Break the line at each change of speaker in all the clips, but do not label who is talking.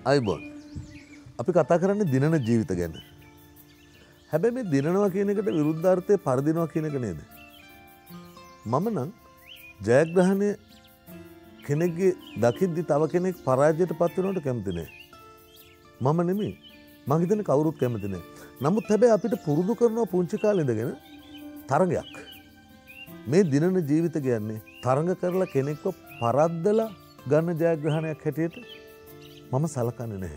අයිබෝන් අපි කතා කරන්නේ දිනන ජීවිත ගැන. හැබැයි මේ දිනනවා කියන එකට විරුද්ධාර්ථය පරදිනවා කියන එක නේද? මම නම් ජයග්‍රහණය කෙනෙක්ගේ දකිද්දි තව කෙනෙක් පරාජයට පත් වෙනවට කැමති නෑ. මම නෙමෙයි. මං හිතන්නේ කවුරුත් කැමති නෑ. නමුත් හැබැයි අපිට පුරුදු කරනවා පුංචි කාලේ ඉඳගෙන තරගයක්. මේ දිනන ජීවිත කියන්නේ තරඟ කරලා කෙනෙක්ව පරද්දලා ගන්න ජයග්‍රහණයක් හැටියට මම සලකන්නේ නැහැ.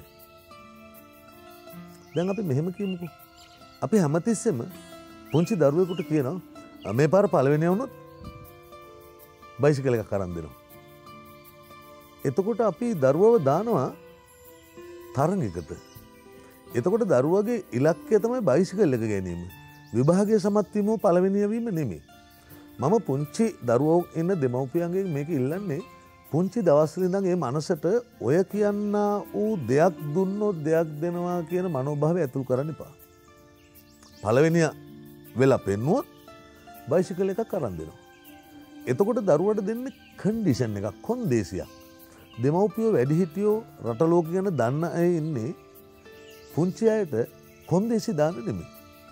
දැන් අපි මෙහෙම කියමුකෝ. අපි හැමතිස්සෙම පුංචි දරුවෙකුට කියනවා මේ පාර පළවෙනිය වුණොත් බයිසිකල් එකක් අරන් දෙනවා. එතකොට අපි දරුවව දානවා තරඟයකට. එතකොට දරුවගේ ඉලක්කය තමයි බයිසිකල් එක ගැනීම. විභාගයේ සමත් වීම පළවෙනිය වීම නෙමෙයි. මම පුංචි දරුවෝ ඉන්න දෙමව්පියන්ගෙන් මේක ඉල්ලන්නේ පුංචි දවස්වල ඉඳන් මේ මනසට ඔය කියන්නා වූ දෙයක් දුන්නොත් දෙයක් දෙනවා කියන මනෝභාවය ඇතුල් කරන්න එපා. පළවෙනිය වෙලා පෙන්නුවොත් බයිසිකල් එකක් අරන් දෙනවා. එතකොට දරුවට දෙන්නේ කන්ඩිෂන් එකක්, කොන්දේසියක්. දෙමව්පියෝ වැඩිහිටියෝ රට ලෝක ගැන දන්න අය ඉන්නේ පුංචි අයට කොන්දේසි දාන්න නෙමෙයි.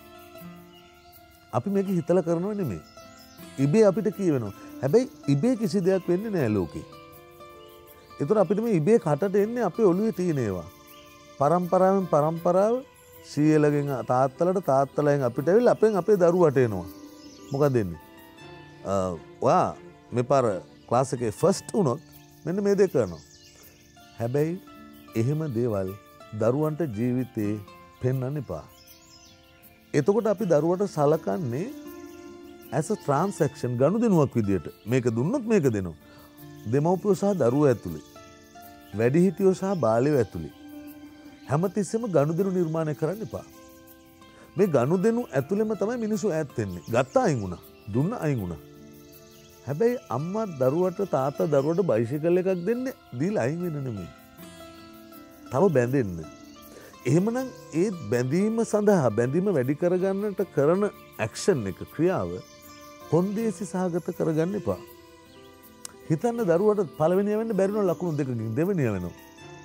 අපි මේක හිතලා කරනව නෙමෙයි. ඉබේ අපිට කියවෙනවා. හැබැයි ඉබේ කිසි දෙයක් වෙන්නේ නෑ ලෝකේ. ඒතර අපිට මේ ඉබේ කටට එන්නේ අපේ ඔළුවේ තියෙන ඒවා. පරම්පරාවෙන් පරම්පරාව සීයලගෙන් තාත්තලට තාත්තලෙන් අපිට ඇවිල්ලා අපෙන් අපේ දරුවට එනවා. මොකද එන්නේ? ඔයා මේ පාර ක්ලාස් එකේ ෆස්ට් වුණොත් මෙන්න මේ දේ කරනවා. හැබැයි එහෙම දේවල් දරුවන්ට ජීවිතේ පෙන්වන්න එපා. එතකොට අපි දරුවට සලකන්නේ as a transaction ගනුදෙනුවක් විදියට. මේක දුන්නොත් මේක දෙනවා. දෙමව්පියෝ සහ දරුවෝ ඇතුළේ, වැඩිහිටියෝ සහ බාලයෝ ඇතුළේ හැමතිස්සෙම ගනුදෙනු නිර්මාණය කරන්න එපා. මේ ගනුදෙනු ඇතුළෙම තමයි මිනිස්සු ඈත් වෙන්නේ. ගත්ත අයින් වුණා, දුන්න අයින් වුණා. හැබැයි අම්මා දරුවට තාත්තා දරුවට බයිසිකල් එකක් දෙන්නේ දීලා අයින් වෙන්න නෙමෙයි. තව බැඳෙන්න. එහෙමනම් ඒ බැඳීම සඳහා බැඳීම වැඩි කරගන්නට කරන ඇක්ෂන් එක ක්‍රියාව කොන්දේසි සහගත කරගන්න එපා. හිතන්න දරුවට පළවෙනිය වෙන්න බැරි වෙන ලකුණු දෙකකින් දෙවෙනිය වෙනවා.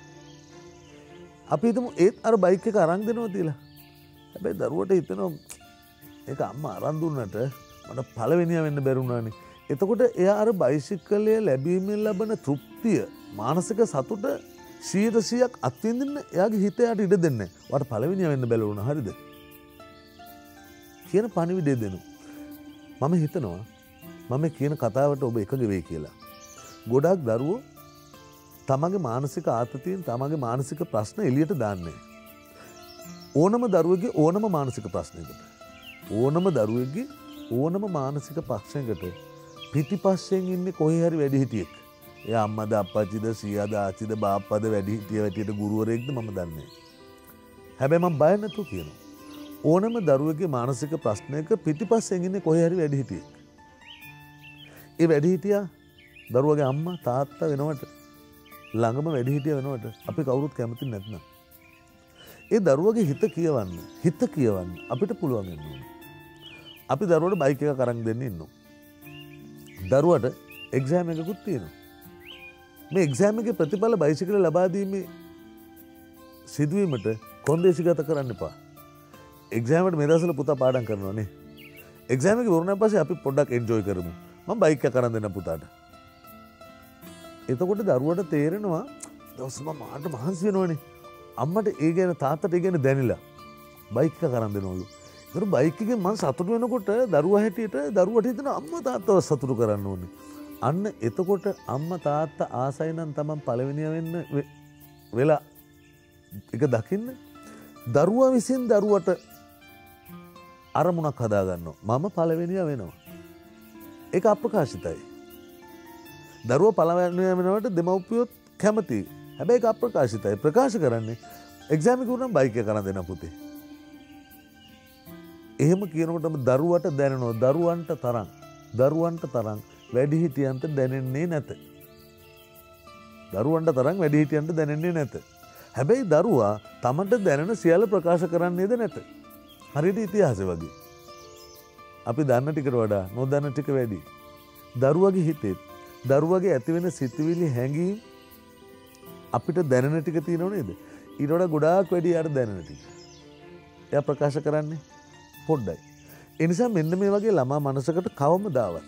අපි හිතමු ඒත් අර බයික් එක අරන් දෙනවා තියලා. හැබැයි දරුවට හිතෙනවා ඒක අම්මා අරන් දුන්නට මට පළවෙනිය වෙන්න බැරි වුණානේ. එතකොට එයා අර බයිසිකලය ලැබීමෙන් ලබන තෘප්තිය, මානසික සතුට 100%ක් අත්විඳින්න එයාගේ හිත යට ඉඩ දෙන්නේ නැහැ. වාට පළවෙනිය වෙන්න බැලුණා හරිද? කියන පණිවිඩය දෙනවා. මම හිතනවා මම කියන කතාවට ඔබ එකග වෙයි කියලා. ගොඩක් දරුවෝ තමගේ මානසික ආතතියෙන් තමගේ මානසික ප්‍රශ්න එළියට දාන්නේ. ඕනම දරුවෙක්ගේ ඕනම මානසික ප්‍රශ්නයකට, ඕනම දරුවෙක්ගේ ඕනම මානසික ප්‍රශ්නයකට පිටිපස්සෙන් ඉන්නේ කොහේ හරි වැඩිහිටියෙක්. එයා අම්මද අප්පච්චිද සීයාද ආච්චිද බාප්පද වැඩිහිටිය වැටියට ගුරුවරයෙක්ද මම දන්නේ නැහැ. හැබැයි මම බය නැතුව කියනවා. ඕනම දරුවෙක්ගේ මානසික ප්‍රශ්නයක පිටිපස්සෙන් ඉන්නේ කොහේ හරි වැඩිහිටියෙක්. ඒ වැඩිහිටියා දරුවගේ අම්මා තාත්තා වෙනවට, ළඟම වැඩිහිටියා වෙනවට අපි කවුරුත් කැමති නැත්නම් ඒ දරුවගේ හිත කියවන්න අපිට පුළුවන් වෙන්න ඕනේ. අපි දරුවට බයික් එකක් අරන් දෙන්න ඉන්නවා. දරුවට එක්සෑම් එකකුත් තියෙනවා. මේ එක්සෑම් එකේ ප්‍රතිඵල බයිසිකල ලබා දීමේ සිදුවීමට කොන්දේසිගත කරන්න එපා. එක්සෑම් එකට මේ දවස්වල පුතා පාඩම් කරනවා නේ. එක්සෑම් එක වුණාන් පස්සේ අපි පොඩ්ඩක් එන්ජොයි කරමු. මම බයික් එක අරන් දෙන්න පුතාට. එතකොට දරුවට තේරෙනවා දවස් මාට මහන්සි වෙනවනේ. අම්මට ඒ ගැන තාත්තට ඒ ගැන දැනිලා බයික් එක අරන් දෙනවලු. ඒතර බයික් එකෙන් මම සතුටු වෙනකොට දරුවා හැටියට දරුවට හිතෙනවා අම්මා තාත්තව සතුටු කරන්න ඕනේ. අන්න එතකොට අම්මා තාත්තා ආසයි නම් තමන් පළවෙනිය වෙන්න වෙලා එක දකින්න දරුවා විසින් දරුවට අරමුණක් හදා ගන්නවා. මම පළවෙනිය වෙනවා. ඒක අප්‍රකාශිතයි. දරුවා පළවෙනිය වෙනවට දෙමව්පියොත් කැමතියි. හැබැයි ඒක අප්‍රකාශිතයි. ප්‍රකාශ කරන්නේ එක්සෑම් එක උනනම් බයික් එක අරන් දෙන්න පුතේ. එහෙම කියනකොටම දරුවට දැනෙනවා දරුවන්ට තරම් වැඩිහිටියන්ට දැනෙන්නේ නැත. දරුවන්ට තරම් වැඩිහිටියන්ට දැනෙන්නේ නැත. හැබැයි දරුවා තමන්ට දැනෙන සියල්ල ප්‍රකාශ කරන්නේද නැත. හරියට ඉතිහාසෙ වගේ. අපි දන්න ටිකට වඩා නොදන්න ටික වැඩි. දරුවගේ හිතේ දරුවගේ ඇතිවෙන සිතුවිලි හැඟීම් අපිට දැනෙන ටික තියෙනව නේද? ඊට වඩා ගොඩාක් වැඩි යාට දැනෙන ටික. එයා ප්‍රකාශ කරන්නේ පොඩ්ඩයි. ඒ නිසා මෙන්න මේ වගේ ළමා මනසකට කවමදාවත්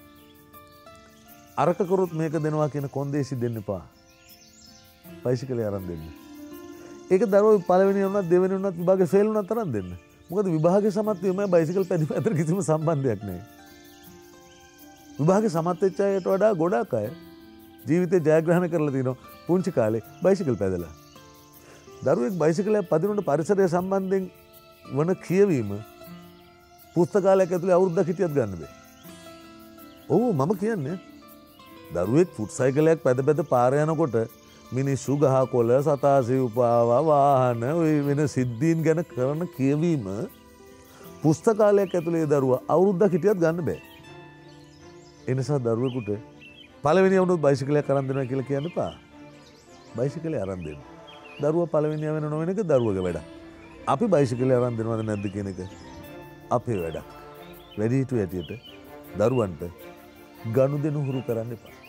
අරක කරොත් මේක දෙනවා කියන කොන්දේසි දෙන්න එපා. බයිසිකලේ අරන් දෙන්න. ඒක දරුවෝ පළවෙනි වුණත් දෙවෙනි වුණත් විභාගේ ෆේල් වුණත් අරන් දෙන්න. මොකද විභාගේ සමත් වීමයි බයිසිකල් පැදීම අතර කිසිම සම්බන්ධයක් නැහැ. විභාගේ සමත් වෙච්ච අයට වඩා ගොඩක් අය ජීවිතේ ජයග්‍රහණ කරලා තිනවා පුංචි කාලේ බයිසිකල් පැදලා. දරුවෙක් බයිසිකලයක් පදිනකොට පරිසරය සම්බන්ධයෙන් වන කියවීම පුස්තකාලයක් ඇතුලේ අවුරුද්දක් හිටියත් ගන්න බෑ. ඔව් මම කියන්නේ දරුවෙක් ෆුට් සයිකලයක් පැද පාර යනකොට මිනිස්සු ගහකොළ සතා සිව්පාවා වාහන ඔය වෙන සිද්ධීන් ගැන කරන කියවීම පුස්තකාලයක් ඇතුලේ දරුවා අවුරුද්දක් හිටියත් ගන්න බෑ. ඒ නිසා දරුවෙකුට පළවෙනි වුණොත් බයිසිකලයක් අරන් දෙනවා කියලා කියන්න එපා. බයිසිකලේ අරන් දෙන්න. දරුවා පළවෙනියා වෙන නොවන එක දරුවගේ වැඩක්. අපි බයිසිකලේ අරන් දෙනවද නැද්ද කියන එක අපේ වැඩක්. වැඩිහිටියෝ ඇටියට දරුවන්ට ගනුදෙනු හුරු කරන්න එපා.